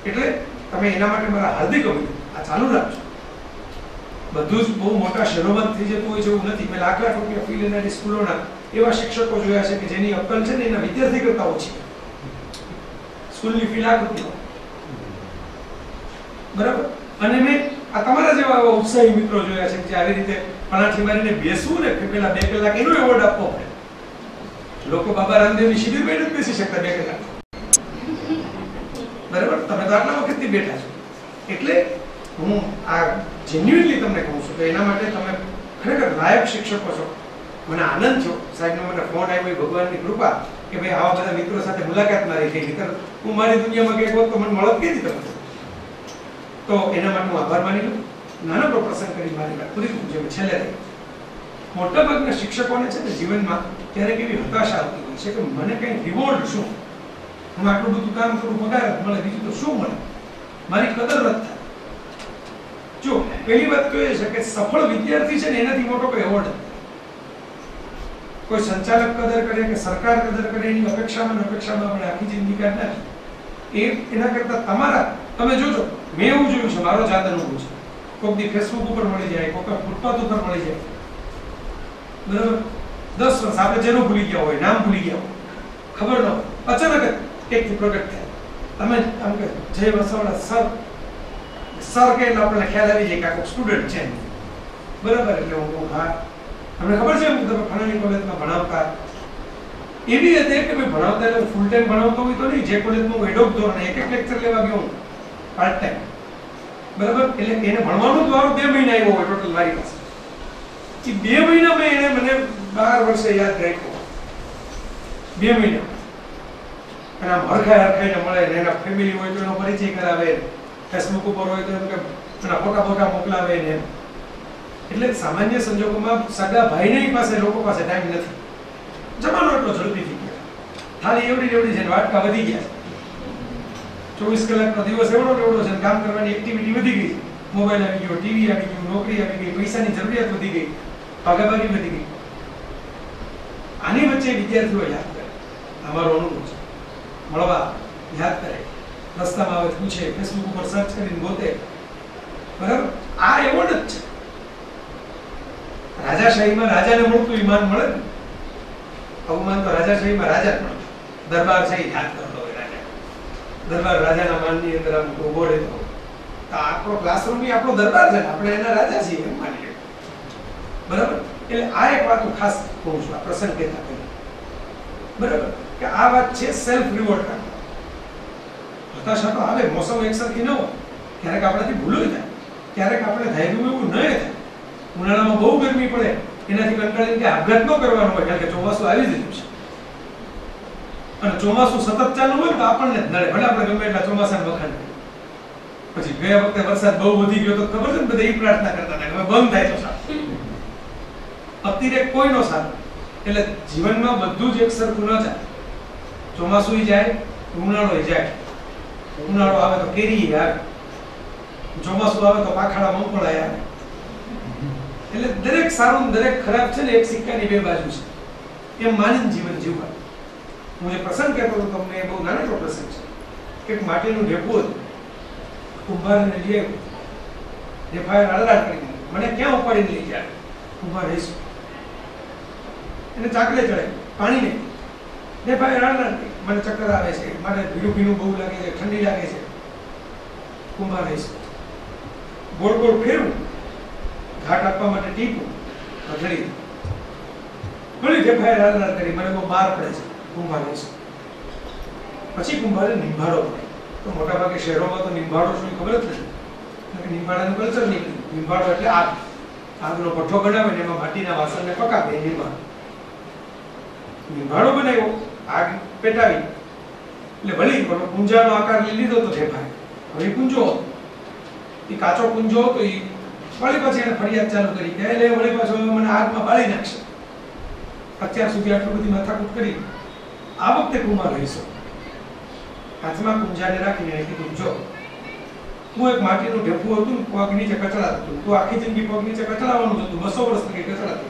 એટલે તમે એના માટે મારા હાર્દિક અભિનંદન. આ ચાલુ રાખજો. બધું જ બહુ મોટા શહેરોમાં થઈ જતું હોય છે એવું નથી. મેં લાખ લાખ રૂપિયા ફી લેનારી સ્કૂલોના એવા શિક્ષકો જોયા છે કે જેની અક્કલ છે ને એના વિદ્યાર્થી કરતા ઓછી. સ્કૂલની ફી લાખ રૂપિયા, બરાબર. અને મેં આ તમારા જેવા ઉત્સાહી મિત્રો જોયા છે કે આવી રીતે પણાઠી મારીને બેસવું ને કે પેલા 2 કલાક એનો એવોર્ડ આપવો પડે. લોકો બાબા રામદેવની શિબિરમાં નથી બેસી શકતા 2 કલાક, બરાબર. તમે તો આટલા વખતથી બેઠા છો. એટલે હું આ જેન્યુઇનલી તમને કહું છું કે એના માટે તમે ખરેખર લાયક શિક્ષકો છો. મને આનંદ થયો સાહેબનો મને ફોન આવ્યો, ભગવાનની કૃપા કે ભાઈ આવા બધા મિત્રો સાથે મુલાકાત મારી થઈ. નહીતર હું મારી દુનિયામાં કંઈક હોત તો મને મળત કેવી રીતે મળત. તો એના માટે હું આભાર માની લઉં. નાનકડો પ્રસંગ કરી મારી વાત પૂરી કરું છું. છેલ્લે મોટાભાગના શિક્ષકોને છે ને જીવનમાં ક્યારેક એવી હતાશા આવતી હોય છે કે મને કંઈ રિવોર્ડ શું, હું આટલું બધું કામ કરું, પગાર મળે, બીજું તો શું મળે, મારી કદર રદ થાય. જો પહેલી વાત તો એ છે કે સફળ વિદ્યાર્થી છે ને એનાથી મોટો કોઈ એવોર્ડ નથી. કોઈ સંચાલક કદર કરે કે સરકાર કદર કરે એની અપેક્ષામાં આપણે આખી જિંદગી કાઢ નાખી. એના કરતા તમારા તમે જોજો, મેં એવું જોયું છે, મારો જાત અનુભવ છે. કોઈક દી ફેસબુક ઉપર મળી જાય, કોઈક ફૂટપાથ ઉપર મળી જાય, બરાબર. 10 વર્ષ આપણે જેનું ભૂલી ગયા હોય, નામ ભૂલી ગયા હોય, ખબર ન હોય, અચાનક એકથી પ્રગટ થાય. તમે આમ કે જય વસાવડા સર કે એટલે આપણને ખ્યાલ આવી જાય કે આ કોઈ સ્ટુડન્ટ છે, બરાબર. એટલે હું કહું હા તમને ખબર છે તમે ફલાણી કોલેજમાં ભણાવતા. એવી રીતે કે ભાઈ ભણાવતા એટલે ફૂલ ટાઈમ ભણાવતો હોય તો નહીં. જે કોલેજમાં હું એડોપ ધોરણ એક લેક્ચર લેવા ગયો પાર્ટ ટાઈમ, બરાબર. એટલે એને ભણવાનું જ વારો 2 મહિના આવ્યો હોય ટોટલ મારી પાસે. એ 2 મહિનામાં એને મને 12 વર્ષે યાદ રાખ્યો. 2 મહિના. અને આમ હરખાઈને મળે ને એના ફેમિલી હોય તો એનો પરિચય કરાવે, ફેસબુક ઉપર હોય તો એમ કે એના ફોટા મોકલાવે ને. એટલે સામાન્ય સંજોગોમાં સગા ભાઈની પાસે લોકો પાસે ટાઈમ નથી. જમાનો એટલો ઝડપી થઈ ગયો, ખાલી એવડી છે, વાટકા વધી ગયા. 24 કલાકનો દિવસ એવડો છે, કામ કરવાની એક્ટિવિટી વધી ગઈ. મોબાઈલ આવી ગયો, ટીવી આવી ગયું, નોકરી આવી ગઈ, પૈસાની જરૂરિયાત વધી ગઈ, ભાગાભાગી વધી ગઈ. આની વચ્ચે વિદ્યાર્થીઓ યાદ કરે, અમારો અનુભવ છે, મળવા યાદ કરે, રસ્તામાં આવે પૂછે, ફેસબુક ઉપર સર્ચ કરીને ગોતે, બરાબર. આ એવોર્ડ જ છે. રાજાશાહીમાં રાજાને મળતું ઈમાન મળે ને, અવમાન તો રાજાશાહીમાં રાજા મળે. દરબાર છે એ યાદ કરતો હોય રાજા, દરબાર રાજાના માનની અંદર આમ ઉભો રહેતો. તો આપણો ક્લાસરૂમ બી આપણો દરબાર છે, આપણે એના રાજા છીએ એમ માની લે, બરાબર. એટલે આ એક વાત હું ખાસ કહું છું આ પ્રસંગ કહેતા પહેલા, બરાબર, કે આ વાત છે સેલ્ફ રિવોર્ડ કરવા. હતાશા તો આવે, મોસમ એકસરખી ન હોય, ક્યારેક આપણાથી ભૂલો થાય, ક્યારેક આપણે ધાર્યું એવું ન થાય. ઉનાળામાં બહુ ગરમી પડે, એનાથી કંટાળીને કે આપઘાત ન કરવાનો હોય, કારણ કે ચોમાસું આવી જ છે. અને ચોમાસું સતત ચાલુ હોય તો આપણને જ નડે, ભલે આપણે ગમે એટલા ચોમાસાને વખાણ કરીએ. પછી ગયા વખતે વરસાદ બહુ વધી ગયો તો ખબર છે ને, બધા એ પ્રાર્થના કરતા હતા કે બંધ થાય તો સારું. અતિરેક કોઈનો સારો. એટલે જીવનમાં બધું જ એક સરખું ન ચાલે. ચોમાસું જાય, ઉનાળો જાય. ઉનાળો આવે તો કેરી આવે, ચોમાસું આવે તો પાખાડા મંકોળાય આવે. એટલે દરેક સારું દરેક ખરાબ છે ને એક સિક્કાની 2 બાજુ છે, એમ માનીને જીવન જીવવા. હું જે પ્રસંગ કહેતો હતો તમને, એ બહુ નાનકડો પ્રસંગ છે. એક માટીનું ઢેપું હતું, કુંભારને લઈ આવ્યો, ઢેફાએ રડરાટ કરી દીધી, મને ક્યાં ઉપાડીને લઈ જાય, કુંભાર રહીશું. એને ચાકડે ચડે, પાણી નહીં. ઢેફાએ રડરાટ કરી, મને ચક્કર આવે છે, મારે ભીનું બહુ લાગે છે, ઠંડી લાગે છે. કુંભાર રહીશું. ગોળ ગોળ ફેરવું, ઘાટ આપવા માટે ટીપું, ઘડી ઘણી ઢેફાએ રડરાટ કરી, મને બહુ માર પડે છે. કુંભાર રહીશું. પછી કુંભારે નિંભાળો પડે. તો મોટા ભાગે શહેરોમાં તો નિંભાળો શું ખબર જ નથી, નિંભાળાનું કલ્ચર નીકળ્યું. નિંભાળો એટલે આગનો ભઠ્ઠો બનાવે ને એમાં માટીના વાસણને પકાવે, નિંભાળો બનાવ્યો, આગ પેટાવી. એટલે વળી કુંજાનો આકાર લીધો તો ઢેફાએ. હવે કુંજો એ કાચો કુંજો હતો, એ વળી પછી એને ફરિયાદ ચાલુ કરી કે એટલે વળી પાછો મને આગમાં બાળી નાખશે. અત્યાર સુધી આટલી બધી માથાકૂટ કરી. આ વખતે કુંભાર રહીશો હાથમાં કુંજાને રાખીને કીધું, જો હું એક માટીનું ઢેફું હતું, પગ નીચે કચડાતું હતું, તું આખી જિંદગી પગ નીચે કચડાવવાનું હતું, 200 વર્ષ લગી કચડાતું.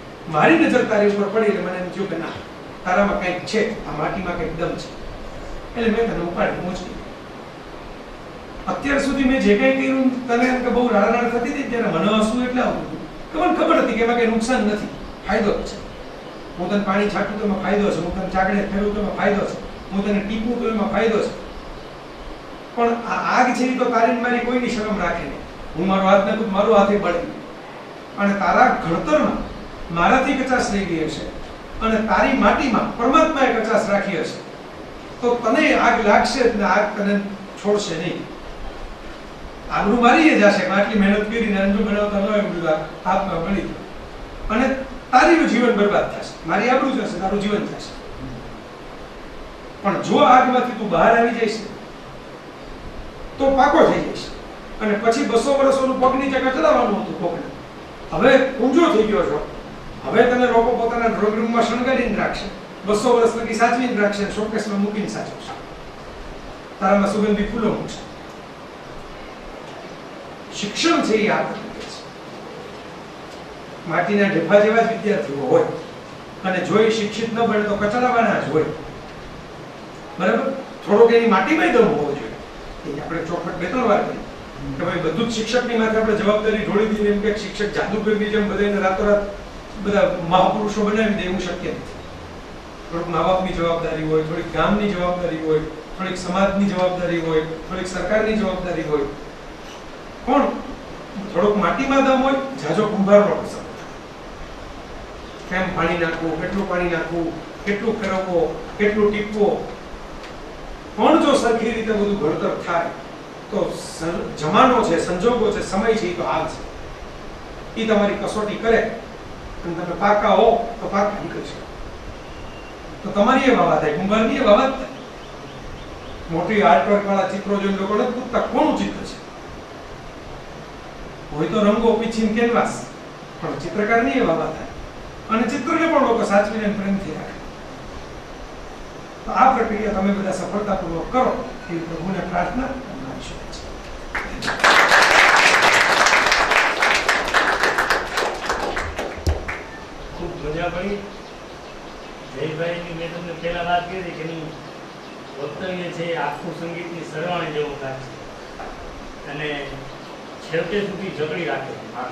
મારી નજર તારી ઉપર પડી એટલે મને એમ થયું કે ના, તારામાં કંઈક છે, આ માટીમાં કંઈક દમ છે. એટલે મેં તને ઉપાડી પહોંચી. અત્યાર સુધી મેં જે કંઈ કર્યું તને એમ કે બહુ રાડારાડ થતી હતી ત્યારે મને હસવું એટલે આવતું હતું કે મને ખબર હતી કે એમાં કંઈ નુકસાન નથી, ફાયદો જ છે. હું તને પાણી છાંટું તો એમાં ફાયદો છે, હું તને ચાકડે ફેરવું તો એમાં ફાયદો છે, હું તને ટીપું તો એમાં ફાયદો છે. પણ આ આગ છે એ તો તારી મારી કોઈની શરમ રાખે નહીં. હું મારો હાથ નાખું મારો હાથે બળી, અને તારા ઘડતરમાં મારાથી કચાશ રહી ગઈ હશે અને તારી માટીમાં પરમાત્માએ કચાશ રાખી હશે તો તને આગ લાગશે જ ને, આગ તને છોડશે નહીં. આબરૂ મારી જશે, આટલી મહેનત કરીને અંજુ બનાવતા ન હોય બધું હાથમાં બળી ગયું અને તારું જીવન બરબાદ થશે. મારી આબરૂ જશે, તારું જીવન થશે. પણ જો આગમાંથી તું બહાર આવી જઈશ તો પાકો થઈ જઈશ અને પછી 200 વર્ષ ઓલું પગ નીચે કચડાવવાનું હતું કોકને. હવે ઊંજો થઈ ગયો છો, હવે તને લોકો પોતાના ડ્રોઈંગ રૂમમાં શણગારીને રાખશે, 200 વર્ષ લગી સાચવીને રાખશે, શોકેસમાં મૂકીને સાચવશે, તારામાં સુગંધી ફૂલો મૂકશે. શિક્ષણ છે એ આ પ્રક્રિયા છે. માટીના ઢેફા જેવા જ વિદ્યાર્થીઓ હોય અને જો એ શિક્ષિત ન બને તો કચડાવાના જ હોય. બરાબર? થોડોક એની માટીમાં દમ હોવો જોઈએ. એ આપણે ચોખટ 2-3 વાર કરી કે ભાઈ બધું જ શિક્ષકની માથે આપણે જવાબદારી ઢોળી દીધી એમ કે શિક્ષક જાદુગરની જેમ બધાને રાતોરાત બધા મહાપુરુષો બનાવી દે એવું શક્ય નથી. થોડીક મા બાપની જવાબદારી હોય, થોડીક ગામની જવાબદારી હોય, થોડીક સમાજની જવાબદારી હોય, થોડીક સરકારની જવાબદારી હોય. પણ થોડોક માટીમાં દમ હોય, જાજો કુંભારનો પસંદ. કેમ પાણી નાખવું, કેટલું પાણી નાખવું, કેટલું ફેરવવો, કેટલું ટીપવો. પણ જો સરખી રીતે બધું ઘડતર થાય તો જમાનો છે, સંજોગો છે, સમય છે, એ તો હાલ છે. એ તમારી કસોટી કરે અને તમે પાકા હો તો પાકા નીકળી શકો. તો તમારી એ વાવા થાય, કુંભારની એ વાવા જ થાય. મોટી આર્ટવર્ક વાળા ચિત્રો જોઈને લોકો નથી પૂછતા કોનું ચિત્ર છે. હોય તો રંગો પીછીને કેનવાસ, પણ ચિત્રકારની એ વાવા થાય અને ચિત્રને પણ લોકો સાચવીને પ્રેમથી રાખે. તો આ પ્રક્રિયા તમે બધા સફળતાપૂર્વક કરો એ પ્રભુને પ્રાર્થના કરનારી શુભેચ્છા. ખૂબ મજા પડી. જયભાઈની મેં તમને પહેલા વાત કરી કે એનું વક્તવ્ય છે આખું સંગીતની સરવાણી જેવું લાગે અને છેવટે સુધી જકડી રાખે.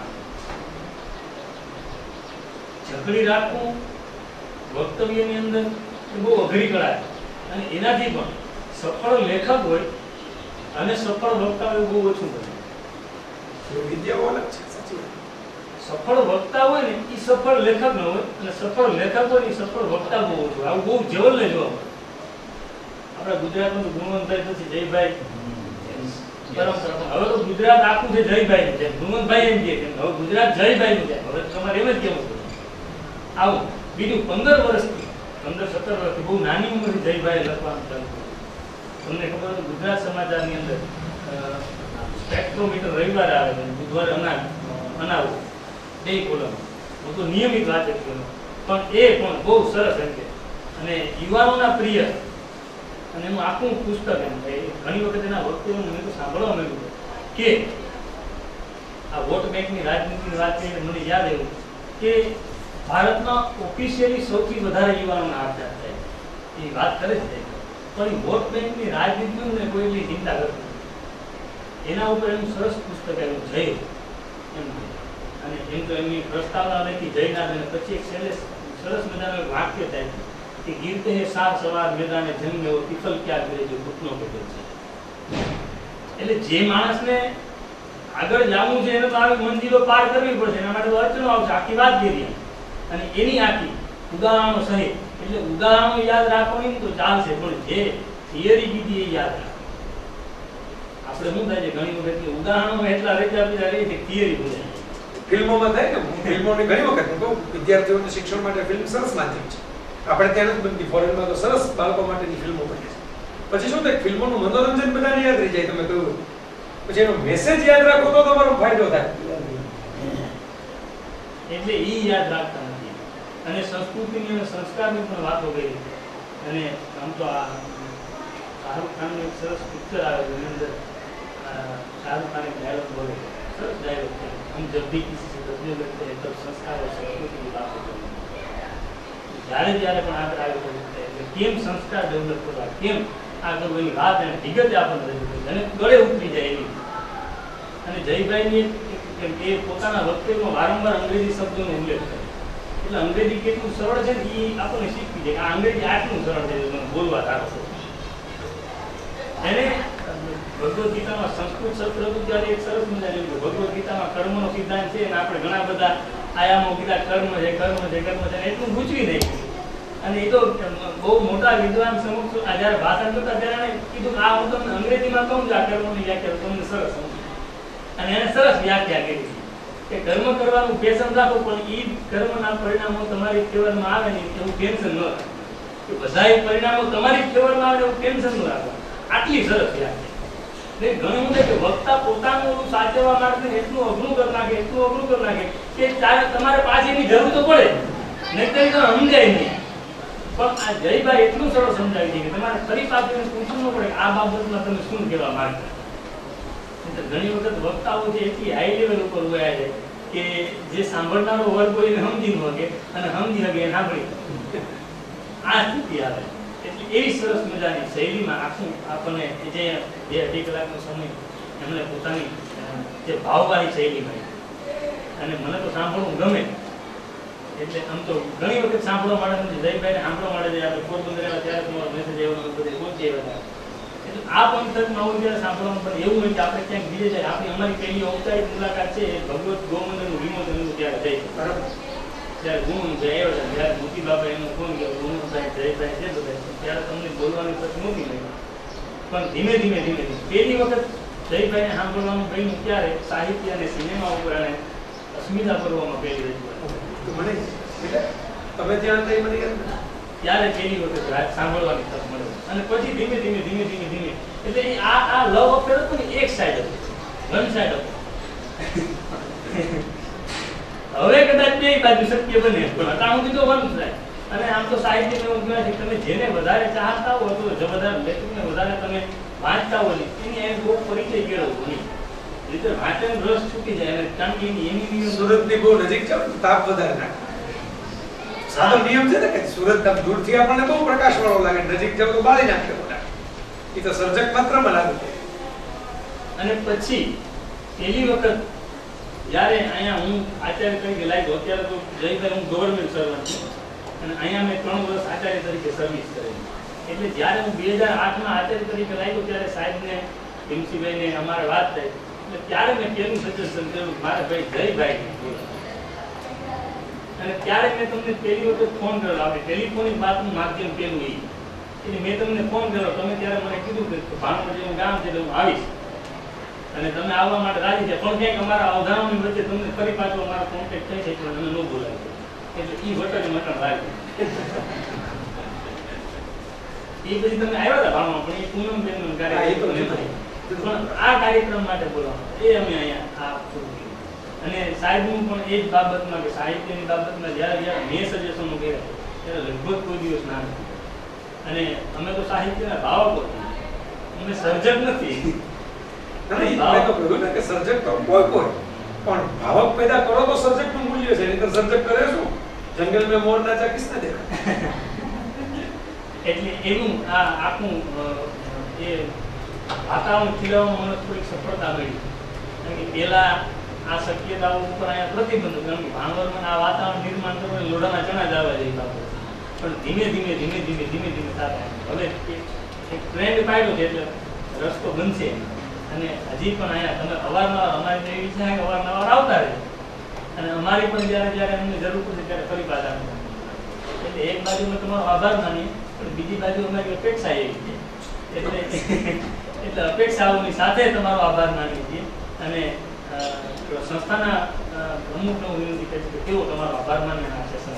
જકડી રાખવું વક્તવ્યની અંદર બહુ અઘરી કળા છે અને એનાથી પણ સફળ લેખક હોય અને સફળ વક્તા હોય બહુ ઓછું બને. વિદ્યાઓ અલગ છે, સાચી વાત. સફળ વક્તા હોય ને એ સફળ લેખક ન હોય અને સફળ લેખક હોય એ સફળ વક્તા બહુ ઓછું. આવું બહુ જવલ્લે જોવા મળે. આપણા ગુજરાતમાં તો ગુણવંતભાઈ પછી જયભાઈ પરંપરા. હવે તો ગુજરાત આખું છે જયભાઈ છે, ગુણવંતભાઈ એમ કે હવે ગુજરાત જયભાઈ નું છે. હવે તમારે એમ જ કેવું પડે. આવું બીજું 15 વર્ષથી 15-17 વર્ષથી બહુ નાની ઉંમરથી જયભાઈ લખવાનું ચાલુ કર્યું. તમને ખબર હોય ગુજરાત સમાચારની અંદર સ્પેક્ટ્રોમીટર રવિવારે આવે છે, બુધવારે અનાવું 2 કોલમ. હું તો નિયમિત વાંચે છું પણ એ પણ બહુ સરસ એમ કે અને યુવાનોના પ્રિય અને એનું આખું પુસ્તક એમ કે ઘણી વખત એના વક્તવ્યો મને તો સાંભળવા મળ્યું કે આ વોટ બેંકની રાજનીતિની વાત કરીને મને યાદ આવ્યું કે ભારતમાં ઓફિશિયલી સૌથી વધારે યુવાનોના આપઘાત થાય એ વાત કરે છે. પણ વોટ બેંકની રાજનીતિને કોઈ એટલી ચિંતા કરતું એના ઉપર એનું સરસ પુસ્તક આવ્યું જય એમ. અને એમ તો એમની પ્રસ્તાવના લખી જયનાથ અને પછી એક છેલ્લે સરસ મજાનું વાક્ય થાય કે ગીરતે હે સાર સવાર મેદાને જન્મ એવો તિફલ ક્યાં કરે છે ઘૂંટનો પકડે છે. એટલે જે માણસને આગળ જવું છે એને તો આવી મંજિલો પાર કરવી પડશે, એના માટે તો અડચણો આવશે. આખી વાત કરી અને એની આખી ઉદાહરણો સહિત. એટલે ઉદાહરણો યાદ રાખવાની તો ચાલશે પણ જે થિયરી કીધી એ યાદ રાખો. આપણે શું થાય છે ઘણી વખત ઉદાહરણો એટલા રેચા પીધા રહી છે થિયરી ભૂલે. ફિલ્મોમાં થાય ને, ફિલ્મોની ઘણી વખત હું કહું વિદ્યાર્થીઓને શિક્ષણ માટે ફિલ્મ સરસ માધ્યમ છે. આપણે ત્યાં જ બનતી, ફોરેનમાં તો સરસ બાળકો માટેની ફિલ્મો બને છે. પછી શું થાય ફિલ્મોનું મનોરંજન બધાને યાદ રહી જાય. તમે કહ્યું પછી એનો મેસેજ યાદ રાખો તો તમારો ફાયદો થાય. એટલે એ યાદ રાખતા નથી. અને સંસ્કૃતિની અને સંસ્કારની પણ વાતો કરી. અને આમ તો આ શાહરુખ ખાનનું એક સરસ પિક્ચર આવે છે એની અંદર શાહરુખ ખાન એક ડાયલોગ બોલે, સરસ ડાયલોગ છે, હમ જબ ભી કિસી સે દબને લગતે હૈ તબ સંસ્કાર और સંસ્કૃતિની વાતો કરીએ. જ્યારે પણ આગળ આવ્યો એટલે કેમ સંસ્કાર ડેવલપ કરવા, કેમ આ કરવું એની વાત એને વિગતે આપણને રજૂ કરી અને ગળે ઉતરી જાય એવી. અને જયભાઈની એ પોતાના વક્તવ્યમાં વારંવાર અંગ્રેજી શબ્દોનો ઉલ્લેખ કરે એટલે અંગ્રેજી કેટલું સરળ છે ને એ આપણને શીખવી જાય. આ અંગ્રેજી આટલું સરળ છે તમે બોલવા ધારો છો. એને ભગવદ્ ગીતામાં સંસ્કૃત શબ્દ હતું ત્યારે એક સરસ મજાનું ભગવદ્ ગીતામાં કર્મનો સિદ્ધાંત છે અને આપણે ઘણા બધા આયામો કીધા કર્મ છે કર્મ છે કર્મ છે એટલું ગૂંચવી નાખ્યું. અને એ તો બહુ મોટા વિદ્વાન સમક્ષ જયારે ભાષણ કરતા ત્યારે એને કીધું આ હું તમને અંગ્રેજીમાં કહું છું આ કર્મની વ્યાખ્યા તમને સરસ સમજુ. અને એને સરસ વ્યાખ્યા કરી કે કર્મ કરવાનું પેશન રાખો પણ એ કર્મના પરિણામો તમારી ફેવરમાં આવે ને એવું ટેન્શન ન રાખો. કે બધા પરિણામો તમારી ફેવરમાં આવે એવું ટેન્શન ન રાખો. આટલી સરસ વ્યાખ્યા. ઘણું છે કે વક્તા પોતાનું સાચવવા માટે એટલું અઘરું કરી નાખે કે તમારે પાછળની જરૂર તો પડે નહીં તો સમજાય નહીં. પણ આ જયભાઈ એટલું સરળ સમજાવી દે કે તમારે ફરી પાછળ પૂછવું ન પડે આ બાબતમાં તમે શું કહેવા માંગતા. ઘણી વખત વક્તાઓ છે એટલી હાઈ લેવલ ઉપર ગયા છે કે જે સાંભળનારો વર્ગ હોય એને સમજી ન શકે અને સમજી શકે એ સાંભળી આ સ્થિતિ આવે. એટલે એવી સરસ મજાની શૈલીમાં આખું આપણને જે 2.5 કલાકનો સમય એમણે પોતાની જે ભાવવાળી શૈલીમાં અને મને તો સાંભળવું ગમે. એટલે આમ તો ઘણી વખત સાંભળવા માટે જયભાઈને સાંભળવા માટે આપણે પોરબંદર આવ્યા ત્યારે તમારો મેસેજ આવ્યો બધે પહોંચી આવ્યા. એટલે આ પંથકમાં આવું ત્યારે સાંભળવાનું પણ એવું હોય કે આપણે ક્યાંક બીજે જાય. આપણી અમારી પહેલી ઔપચારિક મુલાકાત છે ભગવત ગોમંદિરનું વિમોચન એવું ત્યારે થઈ બરાબર. ત્યારે ગુણ આવ્યો છે જ્યારે મોતી બાબા એનો ફોન કર્યો ગુણ સાહેબ જયભાઈ છે બધા ત્યારે તમને બોલવાની તક નહોતી મળી. પણ ધીમે ધીમે પહેલી વખત જયભાઈને સાંભળવાનું બન્યું ત્યારે સાહિત્ય અને સિનેમા ઉપર અને અસ્મિતા પર્વમાં પહેલી રજૂઆત મને તમે ત્યાં કઈ મને ત્યારે પહેલી વખત સાંભળવાની તક મળે અને પછી ધીમે ધીમે એટલે આ લવ અફેર હતું ને એક સાઈડ હતું વન સાઈડ હતું. હવે કદાચ બે બાજુ શક્ય બને પણ અત્યાર સુધી તો વન સાઈડ. અને આમ તો સાહિત્ય એવું કહેવાય છે તમે જેને વધારે ચાહતા હો તો વધારે લેખકને વધારે તમે વાંચતા હોય એની બહુ પરિચય કેળવવો નહીં. રીતે વાંચન રસ છૂટી જાય અને કારણ કે એની સુરતની બહુ નજીક છે તાપ વધારે નાખે. સાદો નિયમ છે ને કે સુરત દૂરથી આપણને બહુ પ્રકાશ વાળો લાગે નજીક જાવ તો બાળી નાખે બધા. એ તો સર્જક માત્રમાં લાગે. અને પછી પહેલી વખત જ્યારે અહીંયા હું આચાર્ય તરીકે લાગ્યો અત્યારે તો જયભાઈ હું ગવર્મેન્ટ સર્વન્ટ છું અને અહીંયા મેં 3 વર્ષ આચાર્ય તરીકે સર્વિસ કરેલી. એટલે જ્યારે હું 2008માં આચાર્ય તરીકે લાગ્યો ત્યારે સાહેબને પ્રિન્સિપાલને અમારે વાત થઈ એટલે ત્યારે મેં પહેલું સજેશન કર્યું મારે ભાઈ જયભાઈને બોલાવો. અને ત્યારે મેં તમને પહેલી વખત ફોન કર્યો. આપણે ટેલિફોનિક વાતનું માધ્યમ પેલું એટલે મેં તમને ફોન કર્યો. તમે ત્યારે મને કીધું કે ભાણવડ જેવું ગામ છે એટલે હું આવીશ અને તમે આવવા માટે રાજી છે પણ ક્યાંક અમારા અવધારણની વચ્ચે તમને ફરી પાછો અમારો કોન્ટેક્ટ થઈ છે એટલે તમે ન બોલાવ્યો. એટલે એ વટને મટણ લાગ્યું. એ પછી તમે આવ્યા હતા ભાણમાં પણ એ પૂનમબેનનો કાર્યક્રમ પણ આ કાર્યક્રમ માટે બોલાવો એ અમે અહીંયા આ પૂરું કર્યું. અને સાહેબનું પણ એ જ બાબતમાં કે સાહિત્યની બાબતમાં જ્યારે મેં સજેશનો કર્યા ત્યારે લગભગ કોઈ દિવસ ના નથી. અને અમે તો સાહિત્યના ભાવકો અમે સર્જક નથી. સર્જક તો કોઈ પણ ભાવક પેદા કરો તો સર્જક નું મૂલ્ય છે. નહીંતર સર્જક કરે શું? જંગલ में मोर नाचा किसने देखा? એટલે એનું આ આખું એ વાતાવરણ ખીલવામાં મને થોડીક સફળતા મળી. કારણ કે પહેલા આ શક્યતાઓ ઉપર અહીંયા પ્રતિબંધ કારણ કે ભાણવડમાં આ વાતાવરણ નિર્માણ કરવું લોડાના ચણા જ આવવા જેવી બાબત. પણ ધીમે ધીમે થતા હવે એક ટ્રેન્ડ પાડ્યો છે એટલે રસ્તો બનશે. અને હજી પણ અહીંયા તમે અવારનવાર અમારી એવી ઈચ્છા છે કે અવારનવાર આવતા રહે અને અમારી પણ જ્યારે અમને જરૂર પડશે ત્યારે ફરી પાછા એટલે એક બાજુ મેં તમારો આભાર માનીએ પણ બીજી બાજુ અમારી અપેક્ષા એવી છે એટલે અપેક્ષાઓની સાથે તમારો આભાર માનીએ છીએ. અને સંસ્થાના પ્રમુખને હું વિનંતી કરીશ કે કેવો તમારો આભાર માનીને આ સેશન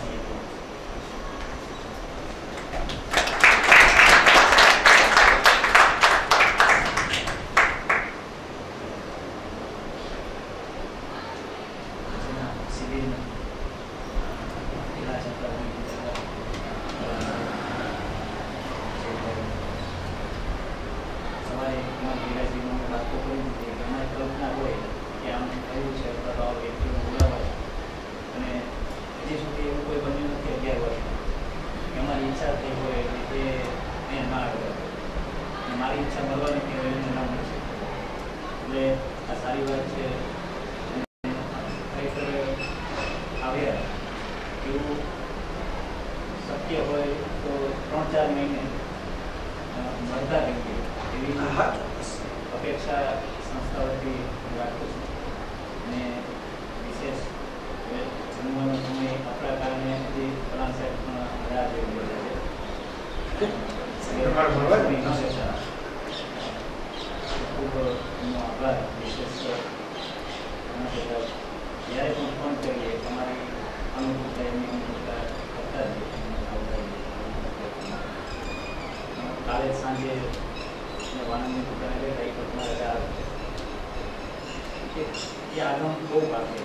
મારી ઈચ્છા મળવાની કે એને ના મળશે. એટલે આ સારી વાત છે. ખરેખર આવ્યા એવું શક્ય હોય તો 3-4 મહિને મળતા રહીએ એવી અપેક્ષા સંસ્થાઓથી રાખું છું. અને વિશેષ જમવાનો સમય આપણા કારણે હજી કલા સાહેબ પણ રાહ જોઈ રહ્યા છે. ખૂબ એનો આભાર. વિશેષ જ્યારે પણ ફોન કરીએ તમારી અનુકૂળતા એમની અનુકૂળતા કરતા જ કાલે સાંજે વાનંદની દુકાને ગઈ કલ્પના રજા એ આગમ બહુ ભાગે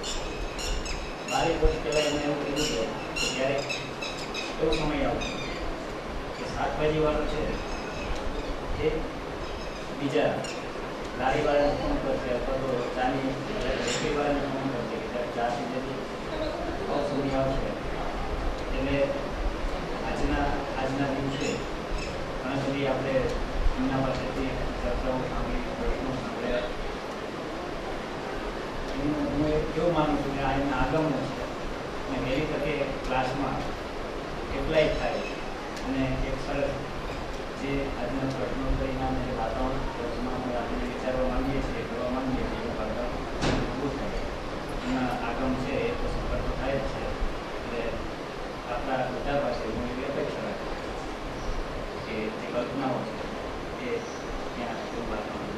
12 વર્ષ પહેલાં એમને એવું કીધું છે કે ક્યારેક એવો સમય આવશે કે શાકભાજીવાળો છે એ બીજા લારીવાળાને ફોન કરશે અથવા તો ચાની રેસીવાળાને ફોન કરશે કે ત્યારે ચા પીધેથી સમય આવશે. એટલે આજના દિવસે ઘણા બધી આપણે એમના પાસેથી ચર્ચાઓ સાંભળી, પ્રશ્નો સાંભળ્યા. હું એવું માનું છું કે આ એમના આગમનો છે અને વહેલી તકે ક્લાસમાં એપ્લાય થાય અને એક સરસ જે આજના પ્રશ્નોત્તરીના જે વાતાવરણ રચનાઓ આપણે વિચારવા માંગીએ છીએ, કરવા માંગીએ છીએ એવું વાતાવરણ ઊભું થાય. એમના આગમ છે એ તો સફળ તો થાય જ છે. એટલે આપણા બધા પાસે હું એવી અપેક્ષા રાખું કે જે કલ્પનાઓ છે એ ત્યાં એવું વાતાવરણ